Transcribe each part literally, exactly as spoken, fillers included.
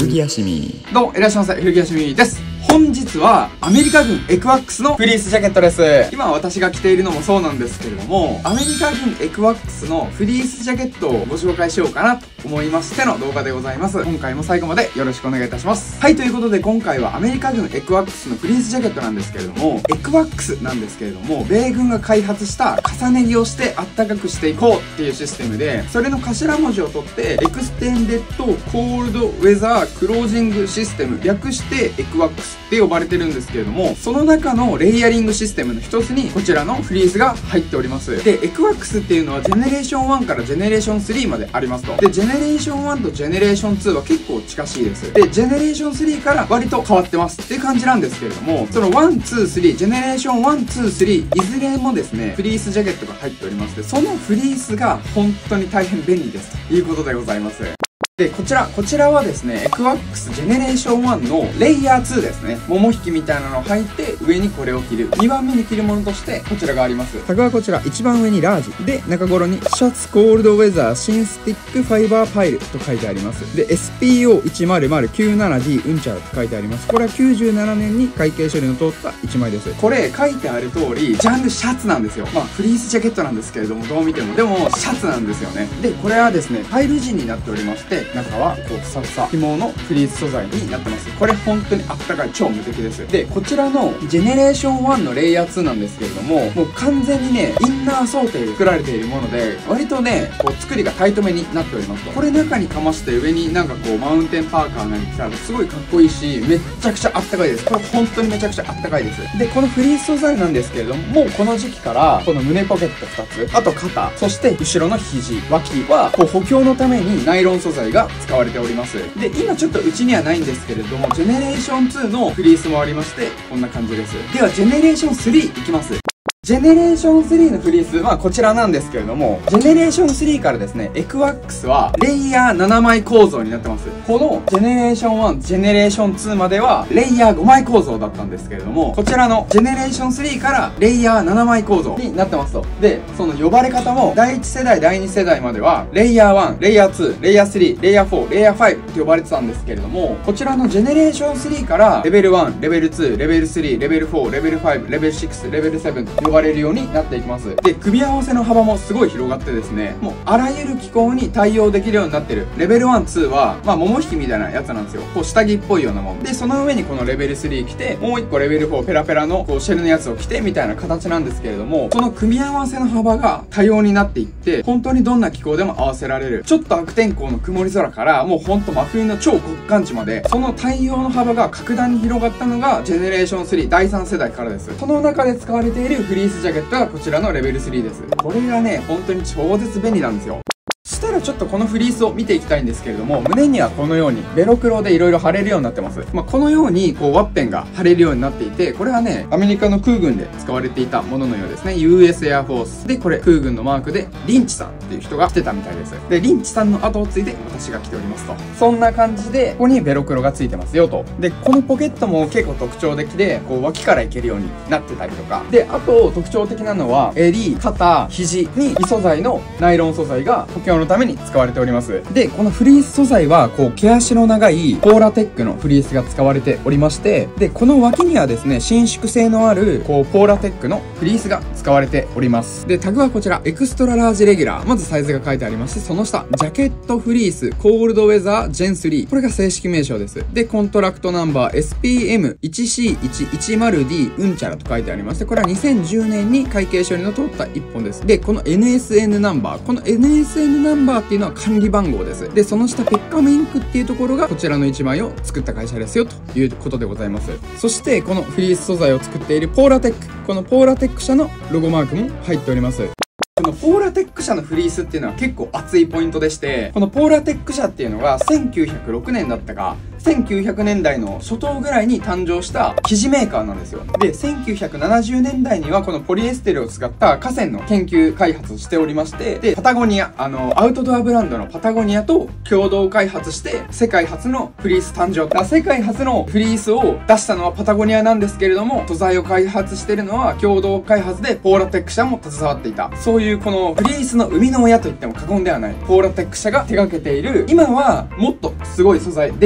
古着やしみ。 どうもいらっしゃいませ、古着やしみです。本日はアメリカ軍エクワックスのフリースジャケットです。今私が着ているのもそうなんですけれども、アメリカ軍エクワックスのフリースジャケットをご紹介しようかなと思いましての動画でございます。今回も最後までよろしくお願いいたします。はい、ということで今回はアメリカ軍エクワックスのフリースジャケットなんですけれども、エクワックスなんですけれども、米軍が開発した重ね着をしてあったかくしていこうっていうシステムで、それの頭文字を取ってエクステンデッドコールドウェザークロージングシステム、略してエクワックスって呼ばれてるんですけれども、その中のレイヤリングシステムの一つにこちらのフリースが入っております。で、エクワックスっていうのはジェネレーションワンからジェネレーションスリーまでありますと。で、ジェネレーションワンとジェネレーションツーは結構近しいです。で、ジェネレーションスリーから割と変わってますっていう感じなんですけれども、そのワン、ツー、スリー、ジェネレーションワン、ツー、スリー、いずれもですね、フリースジャケットが入っておりまして、そのフリースが本当に大変便利ですということでございます。で、こちら、こちらはですね、エクワックスジェネレーションワンのレイヤーツーですね。桃引きみたいなのを履いて、上にこれを着る。にばんめに着るものとして、こちらがあります。タグはこちら、一番上にラージ。で、中頃に、シャツコールドウェザーシンスティックファイバーパイルと書いてあります。で、エスピーオーいちまるまるきゅうななディー うんちゃらと書いてあります。これはきゅうじゅうななねんに会計処理の通ったいちまいです。これ、書いてある通り、ジャンルシャツなんですよ。まあ、フリースジャケットなんですけれども、どう見ても。でも、シャツなんですよね。で、これはですね、パイル地になっておりまして、中は、こう、ふさふさ紐のフリース素材になってます。これ本当にあったかい超無敵です。で、こちらのジェネレーションワンのレイヤーツーなんですけれども、もう完全にね、インナー想定で作られているもので、割とね、こう作りがタイトめになっておりますと。これ中にかまして上になんかこうマウンテンパーカーなんか着たらすごいかっこいいし、めっちゃくちゃあったかいです。これ本当にめちゃくちゃあったかいです。で、このフリース素材なんですけれども、もうこの時期からこの胸ポケットふたつ、あと肩、そして後ろの肘、脇はこう補強のためにナイロン素材が使われております。で、今ちょっとうちにはないんですけれども、ジェネレーションツーのフリースもありまして、こんな感じです。では、ジェネレーションスリーいきます。ジェネレーションスリーのフリースはこちらなんですけれども、ジェネレーションスリーからですね、エクワックスはレイヤーななまい構造になってます。このジェネレーションワン、ジェネレーションツーまではレイヤーごまい構造だったんですけれども、こちらのジェネレーションスリーからレイヤーななまい構造になってますと。で、その呼ばれ方もだいいち世代、だいに世代まではレイヤーワン、レイヤーツー、レイヤースリー、レイヤーフォー、レイヤーファイブって呼ばれてたんですけれども、こちらのジェネレーションスリーからレベルワン、レベルツー、レベルスリー、レベルフォー、レベルファイブ、レベルシックス、レベルセブンと呼ばれるようになっていきます。で、組み合わせの幅もすごい広がってですね、もうあらゆる気候に対応できるようになってる。レベルワン、ツーは、まあ、桃引きみたいなやつなんですよ。こう、下着っぽいようなもん。で、その上にこのレベルスリー着て、もう一個レベルフォーペラペラの、こう、シェルのやつを着て、みたいな形なんですけれども、その組み合わせの幅が多様になっていって、本当にどんな気候でも合わせられる。ちょっと悪天候の曇り空から、もうほんと真冬の超極寒地まで、その対応の幅が格段に広がったのが、ジェネレーションスリーだいさん世代からです。その中で使われているフリースジャケットがこちらのレベルスリーです。これがね、本当に超絶便利なんですよ。そしたらちょっとこのフリースを見ていきたいんですけれども、胸にはこのようにベロクロで色々貼れるようになってます。まあ、このようにこうワッペンが貼れるようになっていて、これはね、アメリカの空軍で使われていたもののようですね。ユーエス エアフォースで、これ空軍のマークでリンチさんっていう人が着てたみたいです。で、リンチさんの後を継いで私が着ておりますと。そんな感じで、ここにベロクロがついてますよと。で、このポケットも結構特徴的で、こう脇からいけるようになってたりとか。で、あと特徴的なのは、襟、肩、肘に異素材のナイロン素材が補強のために使われております。で、このフリース素材は、こう、毛足の長いポーラテックのフリースが使われておりまして、で、この脇にはですね、伸縮性のある、こう、ポーラテックのフリースが使われております。で、タグはこちら、エクストララージレギュラー。まずサイズが書いてありまして、その下、ジャケットフリース、コールドウェザー、ジェンスリー。これが正式名称です。で、コントラクトナンバー エスピーエムいちシーいちいちまるディー うんちゃらと書いてありまして、これはにせんじゅうねんに会計処理の通った一本です。で、この エヌエスエヌ ナンバー。この エヌエスエヌ ナンバーっていうのは管理番号です。で、その下、ペッカムインクっていうところが、こちらのいちまいを作った会社ですよ、ということでございます。そして、このフリース素材を作っているポーラテック。このポーラテック社のロゴマークも入っております。このポーラテック社のフリースっていうのは結構熱いポイントでして、このポーラテック社っていうのがせんきゅうひゃくろくねんだったか、せんきゅうひゃくねんだいの初頭ぐらいに誕生した生地メーカーなんですよ。で、せんきゅうひゃくななじゅうねんだいにはこのポリエステルを使った河川の研究開発をしておりまして、で、パタゴニア、あの、アウトドアブランドのパタゴニアと共同開発して、世界初のフリース誕生。まあ、世界初のフリースを出したのはパタゴニアなんですけれども、素材を開発してるのは共同開発でポーラテック社も携わっていた。そういうこのフリースの生みの親と言っても過言ではない、ポーラテック社が手掛けている、今はもっとすごい素材できていると思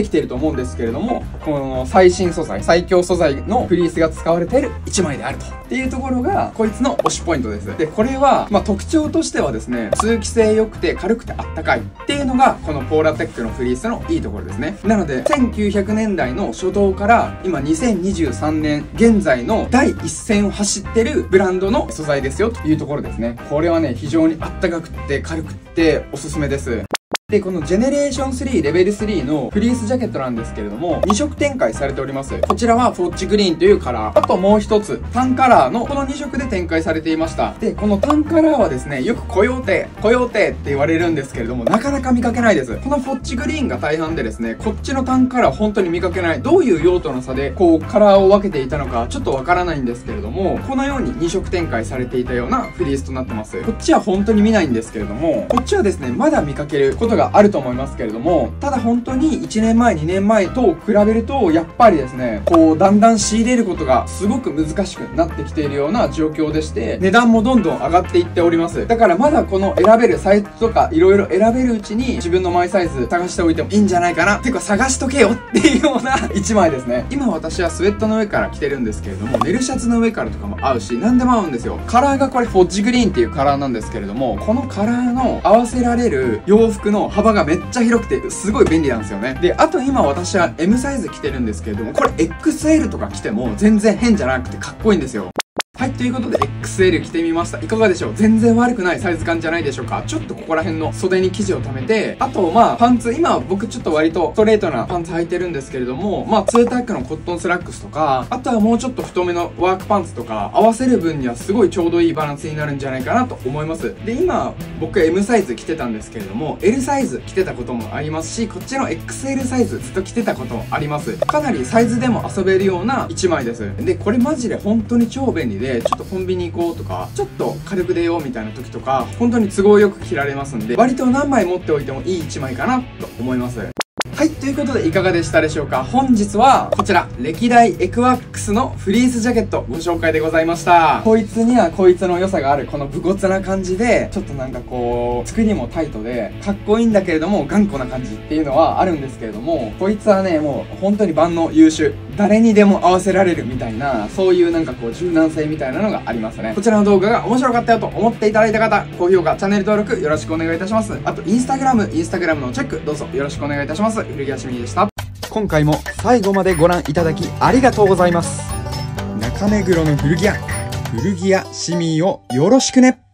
思うんですけれども、この最新素材、最強素材のフリースが使われているいちまいであると。っていうところが、こいつの推しポイントです。で、これは、まあ、特徴としてはですね、通気性良くて軽くてあったかいっていうのが、このポーラテックのフリースのいいところですね。なので、せんきゅうひゃくねんだいの初頭から、今にせんにじゅうさんねん現在の第一線を走ってるブランドの素材ですよというところですね。これはね、非常にあったかくって軽くっておすすめです。で、このジェネレーションスリーレベルスリーのフリースジャケットなんですけれども、に色展開されております。こちらはフォッチグリーンというカラー。あともう一つ、タンカラーのこのに色で展開されていました。で、このタンカラーはですね、よくコヨーテ、コヨーテって言われるんですけれども、なかなか見かけないです。このフォッチグリーンが大半でですね、こっちのタンカラー本当に見かけない。どういう用途の差で、こう、カラーを分けていたのか、ちょっとわからないんですけれども、このようにに色展開されていたようなフリースとなってます。こっちは本当に見ないんですけれども、こっちはですね、まだ見かけることがあると思いますけれども、ただ本当にいちねんまえにねんまえと比べるとやっぱりですね、こうだんだん仕入れることがすごく難しくなってきているような状況でして、値段もどんどん上がっていっております。だからまだこの選べるサイトとかいろいろ選べるうちに自分のマイサイズ探しておいてもいいんじゃないかな。てか探しとけよっていうようないちまいですね。今私はスウェットの上から着てるんですけれども、ネルシャツの上からとかも合うし、何でも合うんですよ。カラーがこれフォッチグリーンっていうカラーなんですけれども、このカラーの合わせられる洋服の幅がめっちゃ広くてすごい便利なんですよね。で、あと今私は エム サイズ着てるんですけれども、これ エックスエル とか着ても全然変じゃなくてかっこいいんですよ。はい、ということで エックスエル 着てみました。いかがでしょう？全然悪くないサイズ感じゃないでしょうか？ちょっとここら辺の袖に生地を溜めて、あとまあパンツ、今僕ちょっと割とストレートなパンツ履いてるんですけれども、まあツータックのコットンスラックスとか、あとはもうちょっと太めのワークパンツとか合わせる分にはすごいちょうどいいバランスになるんじゃないかなと思います。で、今僕 エム サイズ着てたんですけれども、エル サイズ着てたこともありますし、こっちの エックスエル サイズずっと着てたこともあります。かなりサイズでも遊べるようないちまいです。で、これマジで本当に超便利で、ちょっとコンビニ行こうとか、ちょっと軽く出ようみたいな時とか、本当に都合よく着られますんで、割と何枚持っておいてもいいいちまいかなと思います。はい、ということでいかがでしたでしょうか？本日はこちら、歴代エクワックスのフリースジャケットご紹介でございました。こいつにはこいつの良さがある、この武骨な感じで、ちょっとなんかこう、作りもタイトで、かっこいいんだけれども頑固な感じっていうのはあるんですけれども、こいつはね、もう本当に万能優秀。誰にでも合わせられるみたいな、そういうなんかこう柔軟性みたいなのがありますね。こちらの動画が面白かったよと思っていただいた方、高評価、チャンネル登録よろしくお願いいたします。あと、インスタグラム、インスタグラムのチェックどうぞよろしくお願いいたします。古着屋しみでした。今回も最後までご覧いただきありがとうございます。中目黒の古着屋、古着屋しみをよろしくね。